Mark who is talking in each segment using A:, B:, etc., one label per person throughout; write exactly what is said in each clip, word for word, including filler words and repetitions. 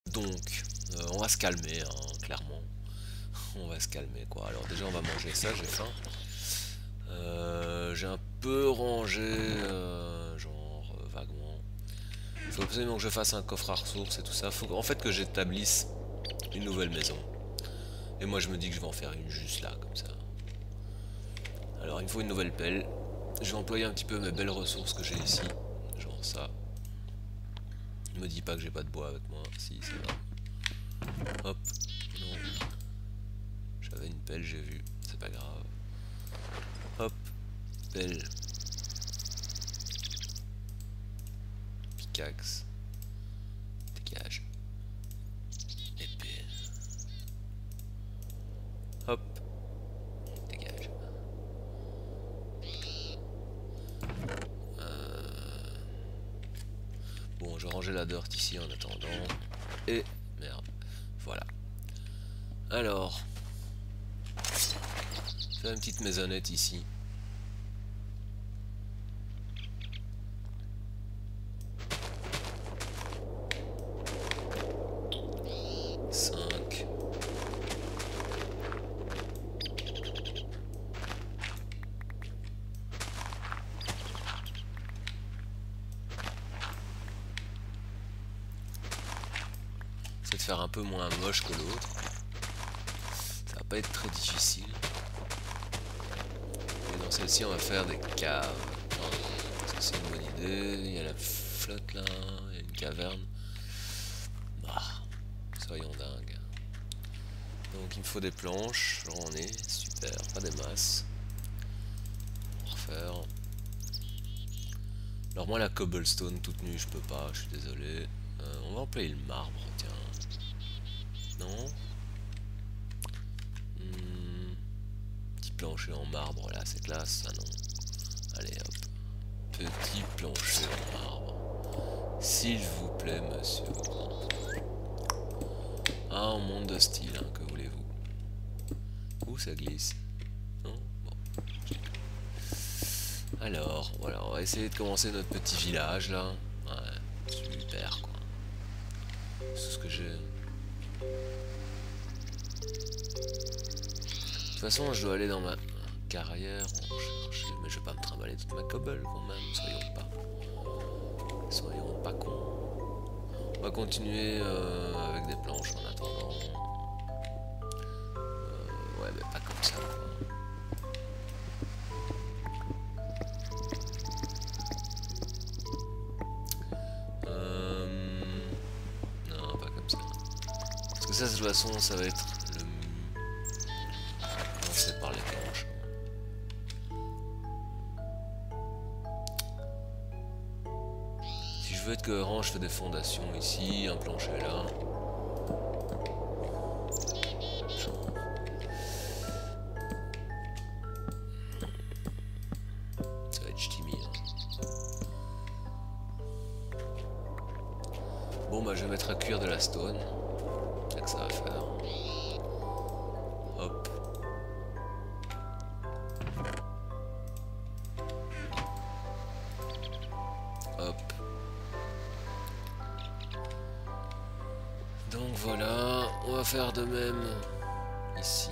A: Donc, euh, on va se calmer, hein, clairement. On va se calmer, quoi. Alors déjà, on va manger ça, j'ai faim. Euh, j'ai un peu rangé, euh, genre, euh, vaguement. Il faut absolument que je fasse un coffre à ressources et tout ça. Faut en fait que j'établisse une nouvelle maison. Et moi, je me dis que je vais en faire une juste là, comme ça. Alors, il me faut une nouvelle pelle. Je vais employer un petit peu mes belles ressources que j'ai ici. Genre ça. Ne me dis pas que j'ai pas de bois avec moi. Si, ça va. Hop. Non. J'avais une pelle, j'ai vu. C'est pas grave. Hop. Pelle. Pickaxe. Dégage. Épée. Hop. Dégage. Euh... Bon, je vais ranger la dirt ici en attendant. Et... Merde. Voilà. Alors... Faire une petite maisonnette ici. cinq. C'est de faire un peu moins moche que l'autre. Ça va pas être très difficile. Et dans celle-ci, on va faire des caves. Parce que c'est une bonne idée. Il y a la flotte là, il y a une caverne. Bah, soyons dingues. Donc il me faut des planches, j'en ai, super, pas des masses. On va refaire. Alors moi la cobblestone toute nue je peux pas, je suis désolé. Euh, on va employer le marbre, tiens. Non. Hmm. Petit plancher en marbre là, c'est classe, ça non. Allez hop. Petit plancher en marbre. S'il vous plaît monsieur. Ah, on monte de style, hein, que voulez-vous. Ouh, ça glisse. Non. Bon. Alors, voilà, on va essayer de commencer notre petit village, là. Ouais, super, quoi. C'est ce que j'ai. De toute façon, je dois aller dans ma carrière, en chercher, mais je vais pas me trimballer toute ma cobble, quand même, soyons pas. Soyons pas cons. On va continuer euh, avec des planches en attendant. Euh, ouais, mais pas comme ça, quoi. Ça, de toute façon, ça va être le... Commencer par les planches. Si je veux être cohérent, je fais des fondations ici, un plancher là. Ça va être ch'timi, hein. Bon, bah je vais mettre à cuire de la stone. C'est que ça va faire. Hop. Hop. Donc voilà, on va faire de même ici.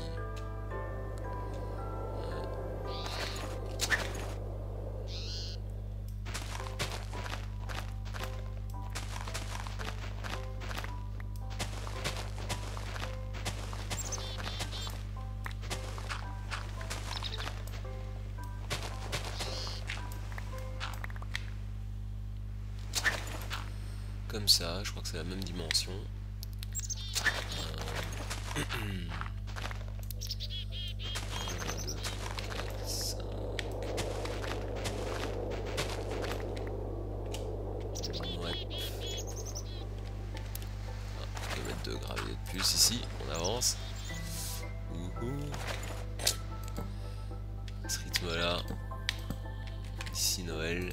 A: Comme ça, je crois que c'est la même dimension. Euh... de gravier de plus ici, on avance. Ouhou. Ce rythme là, d'ici Noël,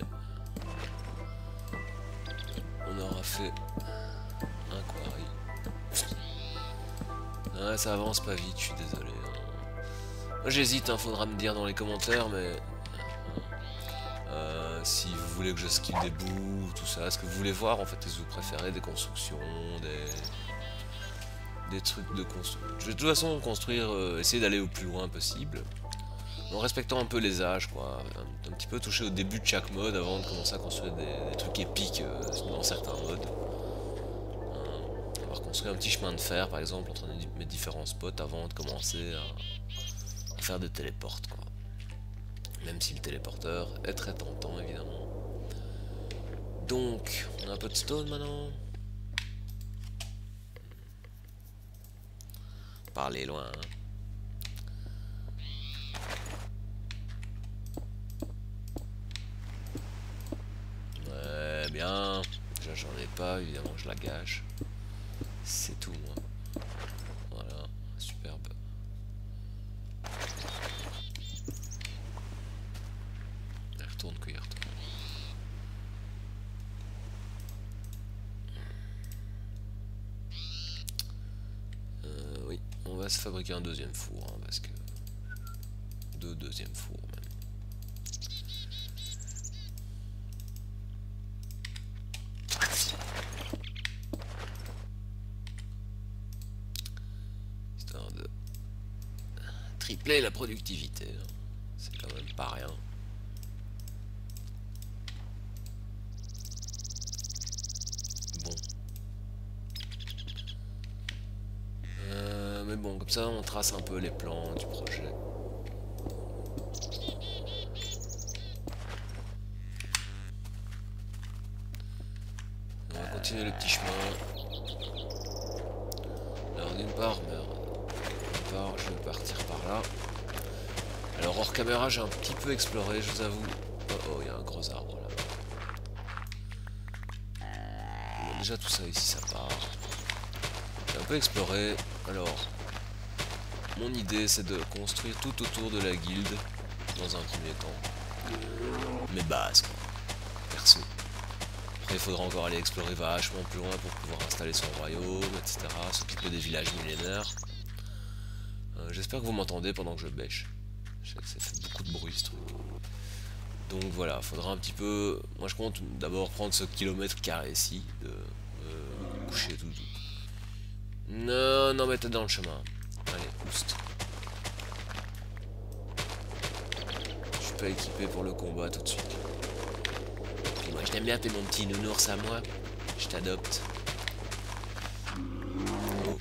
A: on aura fait un quarry. Ah, ça avance pas vite, je suis désolé. Moi j'hésite, hein, faudra me dire dans les commentaires, mais euh, si vous voulez que je skip des bouts, tout ça. Est-ce que vous voulez voir en fait, est-ce que vous préférez des constructions, des, des trucs de construction. Je vais de toute façon construire, euh, essayer d'aller au plus loin possible. En respectant un peu les âges, quoi. Un, un petit peu toucher au début de chaque mode avant de commencer à construire des, des trucs épiques euh, dans certains modes. Euh, on va reconstruire un petit chemin de fer, par exemple, entre mes différents spots avant de commencer à, à faire des téléportes, quoi. Même si le téléporteur est très tentant, évidemment. Donc, on a un peu de stone maintenant. Parler loin, hein. Bien, déjà j'en ai pas, évidemment je la gâche. C'est tout moi. Voilà, superbe. Il retourne que il retourne. Euh, oui, on va se fabriquer un deuxième four, hein, parce que... Deux deuxièmes fours même. Tripler la productivité, c'est quand même pas rien. Bon. Euh, mais bon, comme ça on trace un peu les plans du projet. On va continuer le petit chemin. Alors d'une part, d'une part, je vais partir par là. Alors hors caméra, j'ai un petit peu exploré, je vous avoue. Oh oh, il y a un gros arbre là. Bon, déjà tout ça ici, ça part. J'ai un peu exploré. Alors, mon idée, c'est de construire tout autour de la guilde dans un premier temps. Mes bases, quoi. Perso. Après, il faudra encore aller explorer vachement plus loin pour pouvoir installer son royaume, et cetera. S'occuper des villages millénaires. Euh, J'espère que vous m'entendez pendant que je bêche. Ça fait beaucoup de bruit ce truc. Donc voilà, faudra un petit peu... Moi je compte d'abord prendre ce kilomètre carré ici, de euh, coucher tout doux. Non, non, mais t'es dans le chemin. Allez, boost. Je suis pas équipé pour le combat tout de suite. Puis moi je t'aime bien, t'es mon petit nounours à moi. Je t'adopte. Oh.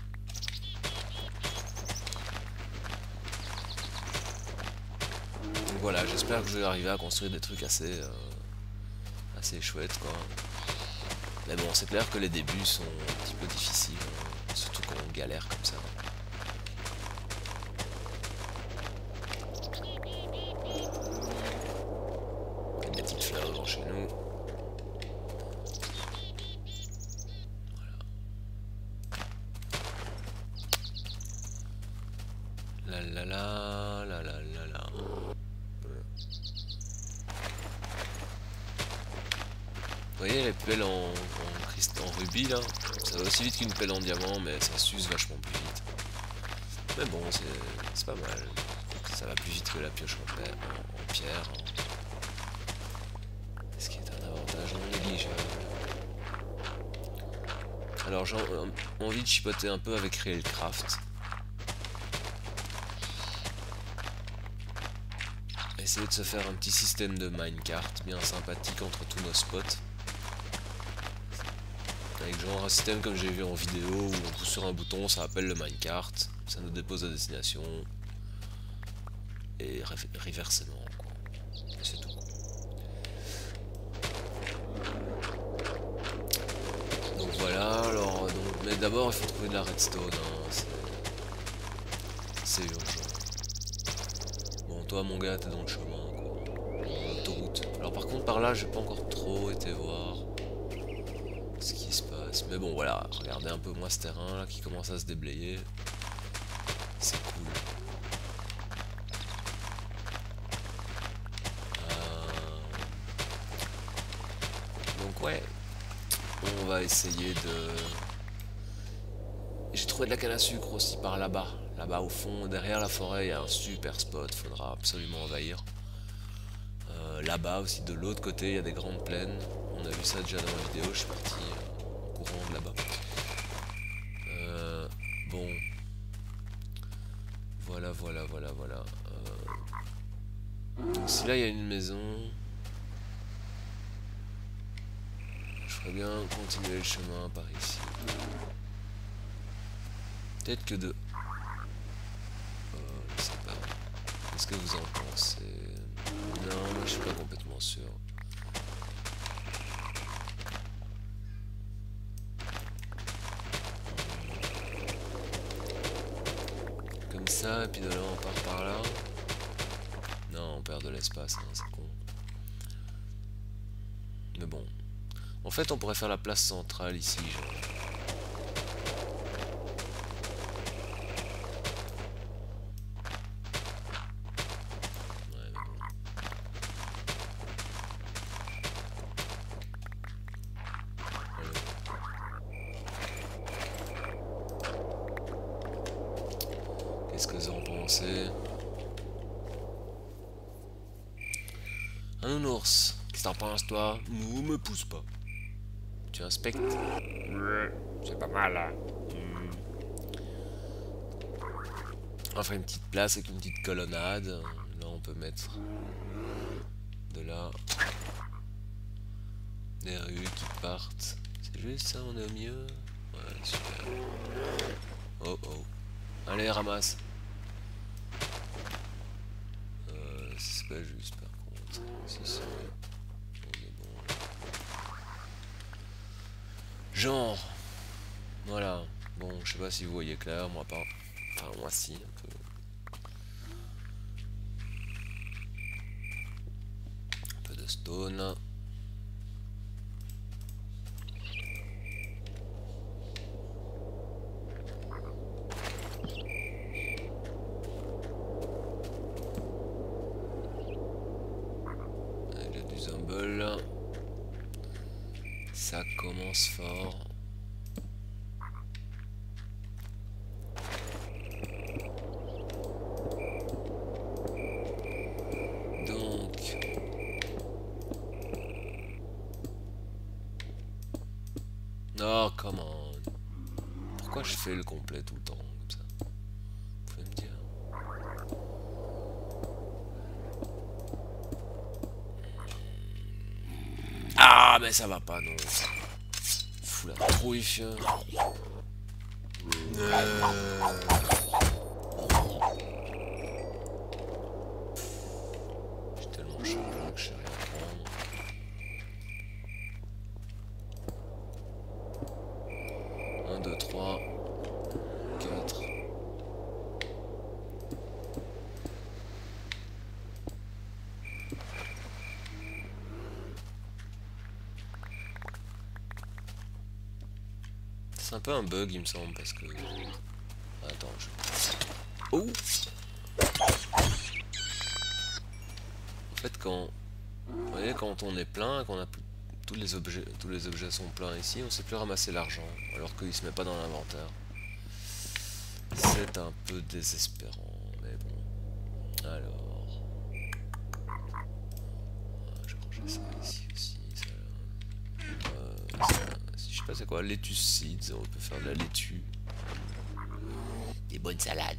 A: Donc voilà, j'espère que je vais arriver à construire des trucs assez, euh, assez chouettes, quoi. Mais bon, c'est clair que les débuts sont un petit peu difficiles, hein, surtout quand on galère comme ça. Il y a des petites fleurs devant chez nous. Voilà. La la la, la la la la. Vous voyez les pelles en, en, christ, en rubis là, ça va aussi vite qu'une pelle en diamant, mais ça s'use vachement plus vite. Mais bon, c'est pas mal. Ça va plus vite que la pioche en, en, en pierre. Ce qui est un avantage non négligeable. Alors j'ai envie de chipoter un peu avec Railcraft. Essayer de se faire un petit système de minecart bien sympathique entre tous nos spots. Avec genre un système comme j'ai vu en vidéo où on pousse sur un bouton, ça appelle le minecart, ça nous dépose à destination. Et reversement, quoi. C'est tout. Donc voilà, alors donc, mais d'abord il faut trouver de la redstone, hein, c'est urgent. Bon, toi mon gars, t'es dans le chemin, quoi. L'autoroute. Alors par contre par là j'ai pas encore trop été voir ce qui se passe. Mais bon voilà, regardez un peu moi ce terrain là qui commence à se déblayer. C'est cool. Euh... Donc ouais, on va essayer de... J'ai trouvé de la canne à sucre aussi par là-bas. Là-bas au fond, derrière la forêt, il y a un super spot, faudra absolument envahir. Euh, là-bas aussi, de l'autre côté, il y a des grandes plaines. On a vu ça déjà dans la vidéo, je suis parti euh, en courant de là-bas. Euh, bon. Voilà, voilà, voilà, voilà. Euh... Donc si là il y a une maison, je ferais bien continuer le chemin par ici. Peut-être que de... Euh, je sais pas. Qu'est-ce que vous en pensez? Non, moi je suis pas complètement sûr. Comme ça, et puis de là on part par là. Non, on perd de l'espace, hein, c'est con. Mais bon. En fait, on pourrait faire la place centrale ici, genre. Ouais, mais bon. Qu'est-ce que vous en pensez? Un nounours. Qu'est-ce que t'en penses, toi? Nous, me pousse pas. Tu inspectes? Ouais, c'est pas mal, hein. Mm. On va faire une petite place avec une petite colonnade. Là, on peut mettre de là des rues qui partent. C'est juste ça, on est au milieu. Ouais, super. Oh oh. Allez, ramasse. Euh, c'est pas juste par contre. Si, si. On est bon. Genre. Voilà. Bon, je sais pas si vous voyez clair, moi pas. Enfin, moi si, un peu. Un peu de stone. Ça commence fort. Donc oh come on. Pourquoi je fais le complet tout le temps comme ça? Vous pouvez me dire? Ah mais ça va pas non. Fous la trouille. Euh... J'ai tellement chargé que je sais rien prendre. un, deux, trois, quatre. C'est un peu un bug il me semble parce que... Attends, je... Oh! En fait quand... Vous voyez quand on est plein, qu'on a tous les objets, tous les objets sont pleins ici, on sait plus ramasser l'argent, alors qu'il se met pas dans l'inventaire. C'est un peu désespérant, mais bon. Alors... Je vais ranger ça ici aussi. Ça... Euh, ça... Je sais pas c'est quoi, lettuce seeds, on peut faire de la laitue. Des bonnes salades.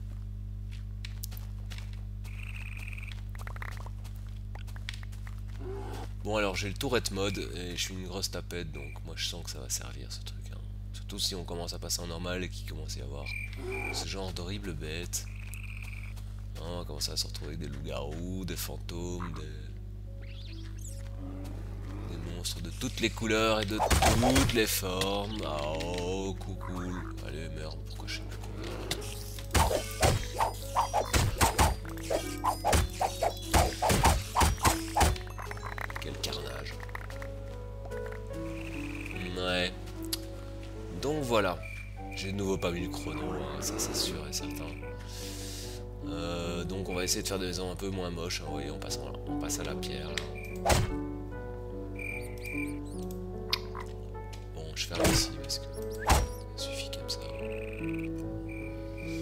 A: Bon alors j'ai le tourette mode et je suis une grosse tapette donc moi je sens que ça va servir ce truc. Hein. Surtout si on commence à passer en normal et qu'il commence à y avoir ce genre d'horribles bêtes. Hein, on va commencer à se retrouver avec des loups-garous, des fantômes, des... des monstres de toutes les couleurs et de toutes les formes. Oh coucou. Allez merde, pourquoi je sais plus combien. Quel carnage. Ouais. Donc voilà. J'ai de nouveau pas mis le chrono, hein, ça c'est sûr et certain. Euh, donc on va essayer de faire des maisons un peu moins moches. Hein, vous voyez, on passe, en, on passe à la pierre là. Bon, je ferme ici parce que ça suffit comme ça.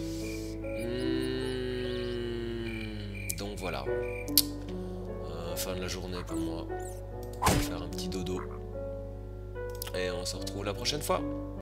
A: Mmh, donc voilà. Euh, enfin, fin de la journée pour moi. Je vais faire un petit dodo. Et on se retrouve la prochaine fois.